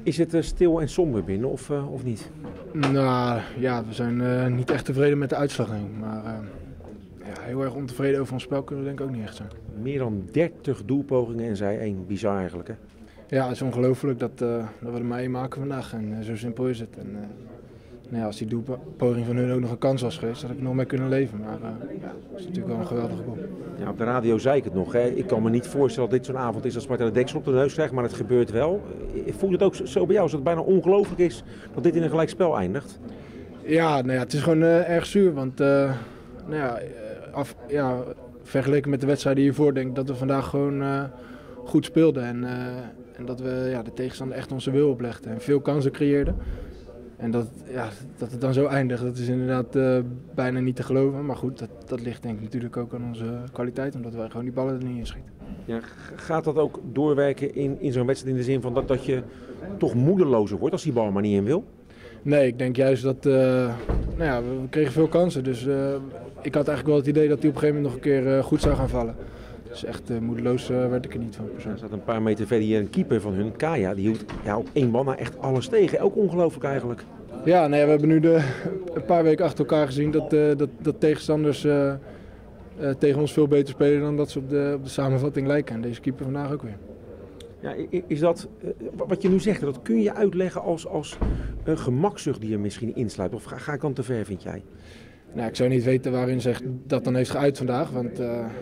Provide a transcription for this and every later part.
Is het stil en somber binnen of niet? Nou ja, we zijn niet echt tevreden met de uitslag, denk ik. Maar ja, heel erg ontevreden over ons spel kunnen we denk ik ook niet echt zijn. Meer dan 30 doelpogingen en zij 1. Bizar eigenlijk, hè? Ja, het is ongelooflijk dat we er maar één maken vandaag en zo simpel is het. En, nou ja, als die doelpoging van hun ook nog een kans was geweest, had ik nog mee kunnen leven. Maar ja, dat is natuurlijk wel een geweldige goal. Ja, op de radio zei ik het nog. Hè. Ik kan me niet voorstellen dat dit zo'n avond is dat Sparta de deksel op de neus krijgt, maar het gebeurt wel. Voelt het ook zo bij jou, als het bijna ongelooflijk is dat dit in een gelijkspel eindigt? Ja, nou ja, het is gewoon erg zuur, want nou ja, vergeleken met de wedstrijden hiervoor denk ik dat we vandaag gewoon goed speelden. En dat we de tegenstander echt onze wil oplegden en veel kansen creëerden. En dat het dan zo eindigt, dat is inderdaad bijna niet te geloven. Maar goed, dat ligt denk ik natuurlijk ook aan onze kwaliteit, omdat wij gewoon die ballen er niet in schieten. Ja, gaat dat ook doorwerken in zo'n wedstrijd in de zin van dat je toch moedelozer wordt als die bal maar niet in wil? Nee, ik denk juist dat we kregen veel kansen. Dus ik had eigenlijk wel het idee dat hij op een gegeven moment nog een keer goed zou gaan vallen. Dus echt moedeloos werd ik er niet van Er persoonlijk. staat een paar meter verder hier een keeper van hun, Kaya. Die hield op één bal nou echt alles tegen. Ook ongelooflijk eigenlijk. Ja, nee, we hebben nu een paar weken achter elkaar gezien dat tegenstanders tegen ons veel beter spelen dan dat ze op de samenvatting lijken. En deze keeper vandaag ook weer. Ja, is dat, wat je nu zegt, dat kun je uitleggen als een gemakzucht die er misschien insluit? Of ga ik dan te ver, vind jij? Nou, ik zou niet weten waarin zich dat dan heeft geuit vandaag. Want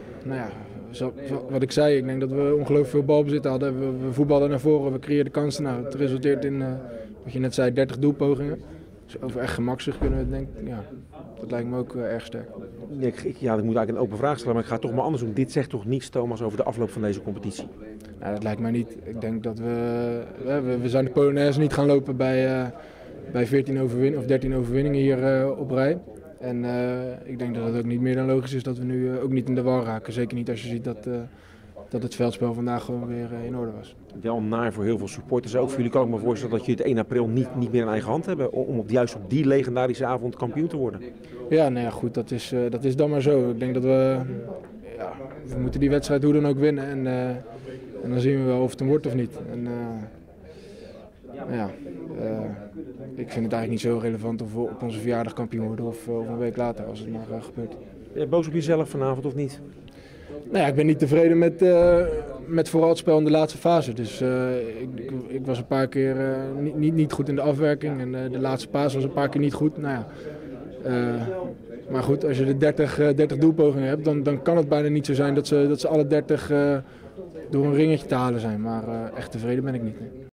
wat ik zei, ik denk dat we ongelooflijk veel balbezit hadden. We voetbalden naar voren, we creëerden kansen. Nou, het resulteert in, wat je net zei, 30 doelpogingen. Dus over echt gemakzucht kunnen we denken, ja, dat lijkt me ook erg sterk. Ik moet eigenlijk een open vraag stellen, maar ik ga het toch maar anders doen. Dit zegt toch niets, Thomas, over de afloop van deze competitie? Nou, dat lijkt mij niet. Ik denk dat we zijn de Polonaise niet gaan lopen bij 14 overwinningen of 13 overwinningen hier op rij. En ik denk dat het ook niet meer dan logisch is dat we nu ook niet in de war raken. Zeker niet als je ziet dat het veldspel vandaag gewoon weer in orde was. Wel naar voor heel veel supporters. Ook voor jullie kan ik me voorstellen dat je het 1 april niet meer in eigen hand hebben om juist op die legendarische avond kampioen te worden. Ja, nou ja, goed, dat is dan maar zo. Ik denk dat we moeten die wedstrijd hoe dan ook winnen. En dan zien we wel of het hem wordt of niet. En, ik vind het eigenlijk niet zo relevant of we op onze verjaardag kampioen worden of een week later als het maar gebeurt. Ben je boos op jezelf vanavond of niet? Nou ja, ik ben niet tevreden met vooral het spel in de laatste fase. Dus ik was een paar keer niet goed in de afwerking en de laatste paas was een paar keer niet goed. Nou ja, maar goed, als je de 30 doelpogingen hebt, dan kan het bijna niet zo zijn dat ze alle 30 door een ringetje te halen zijn. Maar echt tevreden ben ik niet. Nee.